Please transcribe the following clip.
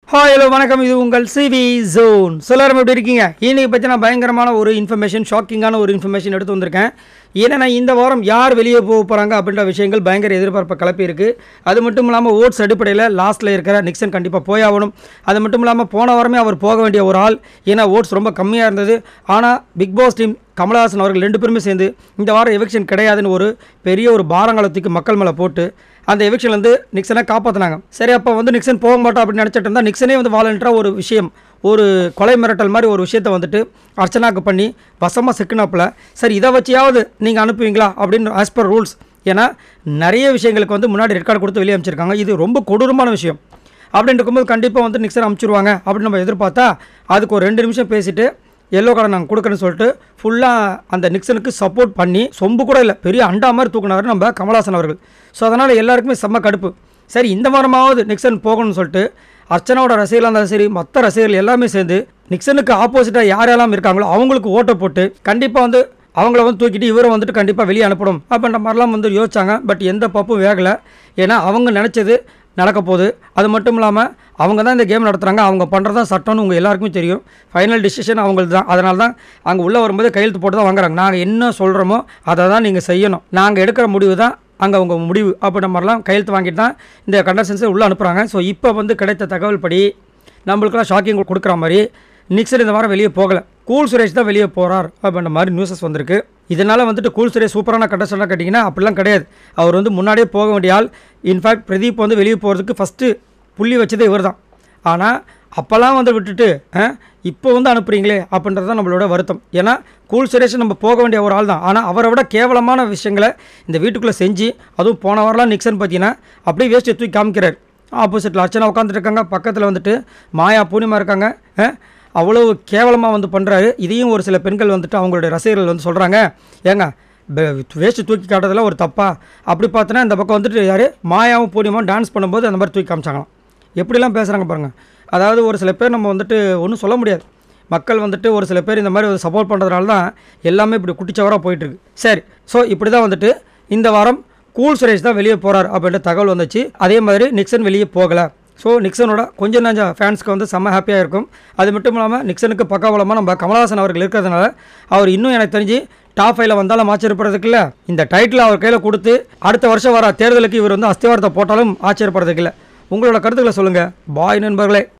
Hi hello வணக்கம். இது உங்கள் சிவி ஜோன். எல்லாரும் எப்படி இருக்கீங்க? இன்னைக்கு பற்றி நான் பயங்கரமான ஒரு இன்ஃபர்மேஷன், ஷாக்கிங்கான ஒரு இன்ஃபர்மேஷன் எடுத்து வந்திருக்கேன். ஏன்னா இந்த வாரம் யார் வெளியே போக போகிறாங்க அப்படின்ற விஷயங்கள் பயங்கர எதிர்பார்ப்பை கிளப்பி இருக்குது. அது மட்டும் இல்லாமல் ஓட்ஸ் அடிப்படையில் லாஸ்ட்டில் இருக்கிற நிக்சன் கண்டிப்பாக போயாகணும். அது மட்டும் இல்லாமல் போன வாரமே அவர் போக வேண்டிய ஒரு ஆள். ஏன்னா ஓட்ஸ் ரொம்ப கம்மியாக இருந்தது. ஆனால் பிக் பாஸ் டீம் கமலஹாசன் அவர்கள் 2 பேருமே சேர்ந்து இந்த வாரம் எவிக்ஷன் கிடையாதுன்னு ஒரு பெரிய ஒரு பாரங்காலத்துக்கு மக்கள் மேலே போட்டு அந்த எவிக்ஷன்லேருந்து நிக்சனை காப்பாற்றினாங்க. சரி, அப்போ நிக்சன் போக மாட்டோம் அப்படின்னு நினச்சிட்டு இருந்தால் நிக்சனே வாலண்டராக ஒரு விஷயம், ஒரு கொலை மிரட்டல் மாதிரி ஒரு விஷயத்தை அர்ச்சனாக்கு பண்ணி வசமாக சிக்கினாப்பில். சரி, இதை வச்சியாவது நீங்கள் அனுப்புவீங்களா அப்படின்னு ஆஸ் பர் ரூல்ஸ். ஏன்னா நிறைய விஷயங்களுக்கு முன்னாடி ரெக்கார்டு கொடுத்து வெளியே அமைச்சிருக்காங்க. இது ரொம்ப கொடூரமான விஷயம். அப்படின்னு இருக்கும்போது கண்டிப்பாக நிக்சன் அனுப்பிச்சிருவாங்க அப்படின்னு நம்ம எதிர்பார்த்தா அதுக்கு ஒரு 2 நிமிஷம் பேசிவிட்டு எல்லோ கார்டை நாங்கள் கொடுக்குறேன்னு சொல்லிட்டு ஃபுல்லாக அந்த நிக்சனுக்கு சப்போர்ட் பண்ணி சொம்பு கூட இல்லை, பெரிய அண்டா மாதிரி தூக்குனாரு நம்ம கமலஹாசன் அவர்கள். ஸோ அதனால் எல்லாருக்குமே செம்ம கடுப்பு. சரி, இந்த வாரமாவது நிக்சன் போகணும்னு சொல்லிட்டு அர்ச்சனாவோட ரசிகர்களாக இருந்தாலும் சரி, மற்ற ரசிகர்கள் எல்லாமே சேர்ந்து நிக்சனுக்கு ஆப்போசிட்டாக யாரெல்லாம் இருக்காங்களோ அவங்களுக்கு ஓட்டை போட்டு கண்டிப்பாக அவங்கள தூக்கிட்டு இவரை கண்டிப்பாக வெளியே அனுப்பணும் அப்படின்ற மாதிரிலாம் யோசிச்சாங்க. பட் எந்த பப்பும் வேகலை. ஏன்னா அவங்க நினச்சது நடக்க போகுது. அது மட்டும் இல்லாமல் அவங்க தான் இந்த கேம் நடத்துகிறாங்க. அவங்க பண்ணுறது தான் சட்டம்னு உங்கள் எல்லாருக்குமே தெரியும். ஃபைனல் டிசிஷன் அவங்களுக்கு தான். அதனால தான் அங்கே உள்ளே வரும்போது கையெழுத்து போட்டு தான் வாங்குறாங்க. நாங்கள் என்ன சொல்கிறோமோ அதை தான் நீங்கள் செய்யணும், நாங்கள் எடுக்கிற முடிவு தான் அங்கே அவங்க முடிவு அப்படின்ற மாதிரிலாம் கையெழுத்து வாங்கிட்டு தான் இந்த கண்டஸ்டன்ஸை உள்ளே அனுப்புகிறாங்க. ஸோ இப்போ கிடைத்த தகவல் படி நம்மளுக்கெல்லாம் ஷாக்கிங் கொடுக்குற மாதிரி நிக்சன் இந்த வாரம் வெளியே போகலை. கூல் சுரேஷ் தான் வெளியே போகிறார் அப்படின்ற மாதிரி நியூஸஸ் வந்திருக்கு. இதனால் கூல் சுரேஷ் சூப்பரான கண்டஸ்டண்டாக கேட்டிங்கன்னா அப்படிலாம் கிடையாது. அவர் முன்னாடியே போக வேண்டிய ஆள். இன்ஃபேக்ட் பிரதீப் வெளியே போகிறதுக்கு ஃபஸ்ட்டு புள்ளி வச்சதே இவர் தான். ஆனால் அப்போல்லாம் விட்டுட்டு இப்போ அனுப்புகிறீங்களே அப்படின்றது தான் நம்மளோட வருத்தம். ஏன்னா கூல் சுரேஷ் நம்ம போக வேண்டிய ஒரு ஆள் தான். ஆனால் அவரை விட கேவலமான விஷயங்களை இந்த வீட்டுக்குள்ளே செஞ்சு, அதுவும் போன வாரம்லாம் நிக்சன் பார்த்தீங்கன்னா அப்படியே வேஸ்ட்டு தூக்கி காமிக்கிறார். ஆப்போசிட்டில் அர்ச்சனா உட்காந்துட்டு இருக்காங்க, பக்கத்தில் மாயா பூர்ணிமா இருக்காங்க. அவ்வளோ கேவலமாக பண்ணுறாரு. இதையும் ஒரு சில பெண்கள் அவங்களுடைய ரசிகர்கள் சொல்கிறாங்க, ஏங்க வேஸ்ட்டு தூக்கி காட்டுறதுல ஒரு தப்பா அப்படி பார்த்தோன்னா இந்த பக்கம் யார் மாயாவும் பூர்ணிமாவும் டான்ஸ் பண்ணும்போது அந்த மாதிரி தூக்கி காமிச்சாங்களாம். எப்படிலாம் பேசுகிறாங்க பாருங்கள். அதாவது ஒரு சில பேர் நம்ம ஒன்றும் சொல்ல முடியாது. மக்கள் ஒரு சில பேர் இந்த மாதிரி சப்போர்ட் பண்ணுறதுனால தான் எல்லாமே இப்படி குட்டிச்சவராக போயிட்டுருக்கு. சரி, ஸோ இப்படி தான் இந்த வாரம் கூல் சுரேஷ் தான் வெளியே போகிறார் அப்படின்ற தகவல் வந்துச்சு. அதே மாதிரி நிக்சன் வெளியே போகலை. ஸோ நிக்சனோட கொஞ்சம் நஞ்சம் ஃபேன்ஸ்க்கு செம்ம ஹாப்பியாக இருக்கும். அது மட்டும் இல்லாமல் நிக்சனுக்கு பக்கபலமாக நம்ம கமலஹாசன் அவர்கள் இருக்கிறதுனால அவர் இன்னும் எனக்கு தெரிஞ்சு டாப் 5 வந்தாலும் ஆச்சரியப்படுறதுக்கு. இந்த டைட்டில் அவர் கையில் கொடுத்து அடுத்த வருஷம் வர தேர்தலுக்கு இவர் அஸ்திவாரத்தை போட்டாலும் ஆச்சரியப்படுறதுக்கு. உங்களோட கருத்துக்களை சொல்லுங்கள். பாய் நண்பர்களே.